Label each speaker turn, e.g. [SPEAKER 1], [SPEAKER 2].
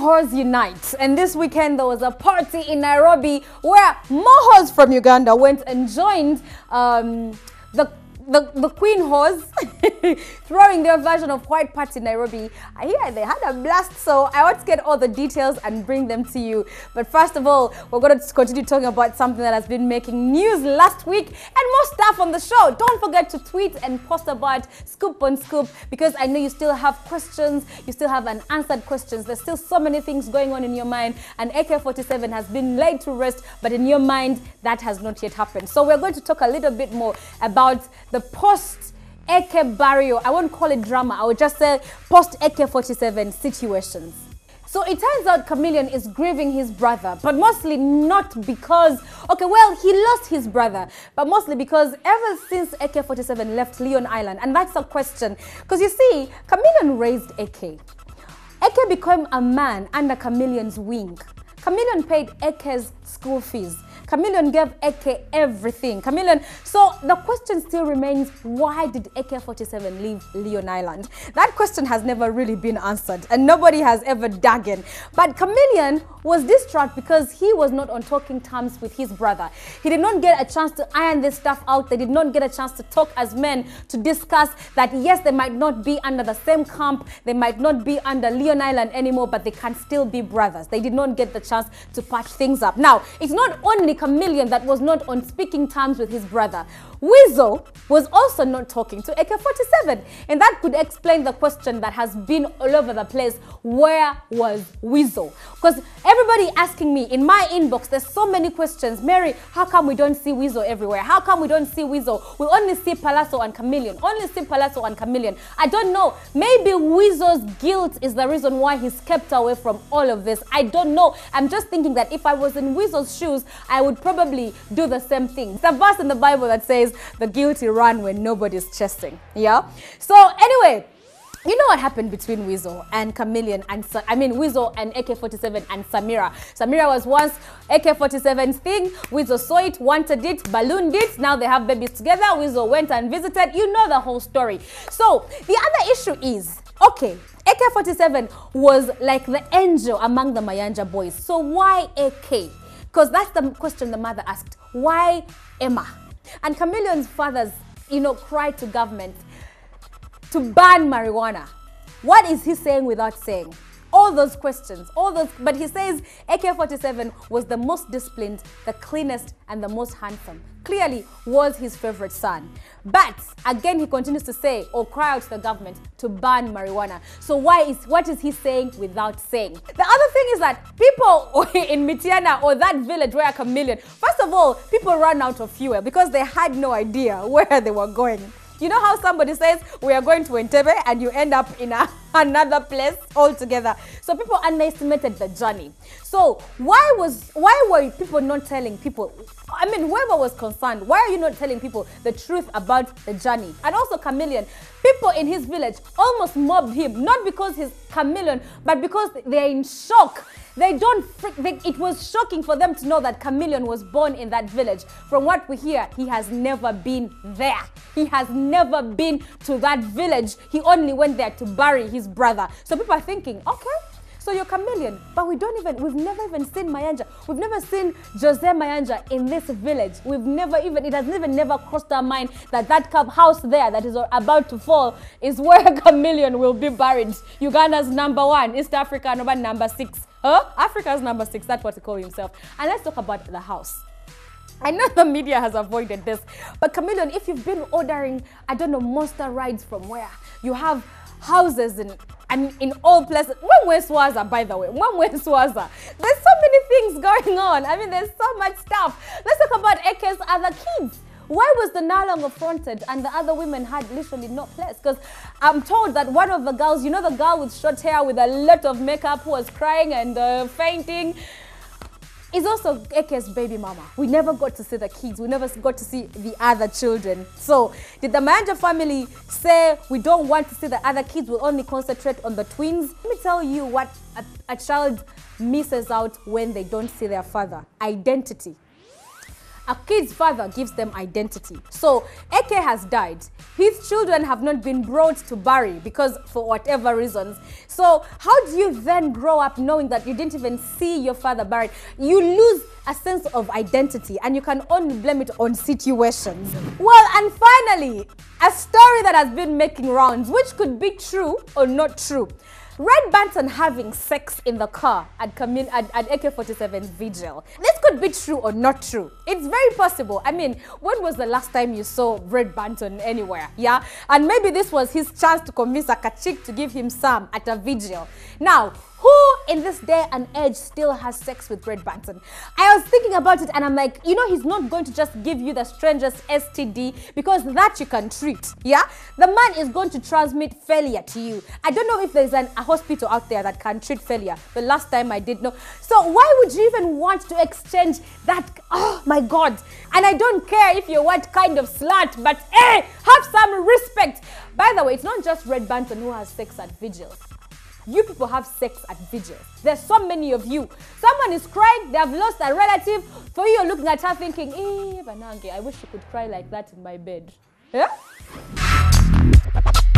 [SPEAKER 1] Mohos unite. And this weekend there was a party in Nairobi where Mohos from Uganda went and joined the Queen Hose throwing their version of White Party in Nairobi. I hear they had a blast, so I want to get all the details and bring them to you. But first of all, we're going to continue talking about something that has been making news last week and more stuff on the show. Don't forget to tweet and post about Scoop on Scoop, because I know you still have questions, you still have unanswered questions. There's still so many things going on in your mind, and AK-47 has been laid to rest, but in your mind, that has not yet happened. So we're going to talk a little bit more about the post-AK burial. I won't call it drama, I would just say post-AK-47 situations. So it turns out Chameleon is grieving his brother, but mostly not because, okay, well, he lost his brother, but mostly because ever since AK-47 left Leon Island, and that's a question, because you see, Chameleon raised AK. AK became a man under Chameleon's wing. Chameleon paid AK's school fees. Chameleon gave AK everything. Chameleon. So the question still remains, why did AK-47 leave Leon Island? That question has never really been answered, and nobody has ever dug in. But Chameleon was distraught because he was not on talking terms with his brother. He did not get a chance to iron this stuff out. They did not get a chance to talk as men, to discuss that yes, they might not be under the same camp, they might not be under Leon Island anymore, but they can still be brothers. They did not get the chance to patch things up. Now, it's not only Chameleon that was not on speaking terms with his brother. Weasel was also not talking to AK-47, and that could explain the question that has been all over the place. Where was Weasel? Because everybody asking me in my inbox, there's so many questions. Mary, how come we don't see Weasel everywhere? How come we don't see Weasel? We only see Palazzo and Chameleon. Only see Palazzo and Chameleon. I don't know. Maybe Weasel's guilt is the reason why he's kept away from all of this. I don't know. I'm just thinking that if I was in Weasel's shoes, I would probably do the same thing. It's a verse in the Bible that says, the guilty run when nobody's chasing. Yeah. So anyway, you know what happened between Weasel and Chameleon and Weasel and AK-47 and Samira. Samira was once AK-47's thing. Weasel saw it, wanted it, ballooned it. Now they have babies together. Weasel went and visited. You know the whole story. So the other issue is, okay, AK-47 was like the angel among the Mayanja boys. So why AK? Because that's the question the mother asked. Why Emma? And Chameleon's fathers, cried to government to ban marijuana. What is he saying without saying? All those questions, but he says AK-47 was the most disciplined, the cleanest, and the most handsome. Clearly was his favorite son. But again, he continues to say or cry out to the government to ban marijuana. So what is he saying without saying? The other thing is that people in Mitiana or that village where Chameleon, first of all, people ran out of fuel because they had no idea where they were going. You know how somebody says, we are going to Entebbe, and you end up in another place altogether. So people underestimated the journey. So why were people not telling people? I mean, whoever was concerned, why are you not telling people the truth about the journey? And also Chameleon, people in his village almost mobbed him, not because he's Chameleon, but because they're in shock. It was shocking for them to know that Chameleon was born in that village. From what we hear, he has never been there. He has never been to that village. He only went there to bury his brother. So people are thinking, okay, so you're Chameleon, but we've never even seen Mayanja. We've never seen Jose Mayanja in this village. It has never crossed our mind that house there that is about to fall is where Chameleon will be buried. Uganda's #1, East Africa #6. Africa's #6, that's what he called himself. And let's talk about the house. I know the media has avoided this, but Chameleon, if you've been ordering, I don't know, monster rides from where, you have houses in all places. Swaza, by the way. There's so many things going on. I mean, there's so much stuff. Let's talk about AK's other kids. Why was the Nalong affronted and the other women had literally no place? Because I'm told that one of the girls, the girl with short hair with a lot of makeup who was crying and fainting, is also AK's baby mama. We never got to see the kids. We never got to see the other children. So did the Mayanja family say we don't want to see the other kids, we'll only concentrate on the twins? Let me tell you what a child misses out when they don't see their father. Identity. a kid's father gives them identity. So AK has died. His children have not been brought to bury because for whatever reasons. So how do you then grow up knowing that you didn't even see your father buried? You lose a sense of identity and you can only blame it on situations. Well, and finally, a story that has been making rounds, which could be true or not true. Red Banton having sex in the car at AK-47's vigil. This could be true or not true. It's very possible. I mean, when was the last time you saw Red Banton anywhere? Yeah? And maybe this was his chance to convince a kachik to give him some at a vigil. Now, who in this day and age still has sex with Red Banton? I was thinking about it and I'm like, you know, he's not going to just give you the strangest STD because that you can treat, yeah? The man is going to transmit failure to you. I don't know if there's a hospital out there that can treat failure. The last time I did know. So why would you even want to exchange that? Oh my God. And I don't care if you're what kind of slut, but hey, have some respect. By the way, it's not just Red Banton who has sex at vigils. You people have sex at vigils. There's so many of you. Someone is crying, they have lost a relative. For you, you're looking at her thinking, Banange, I wish you could cry like that in my bed. Yeah?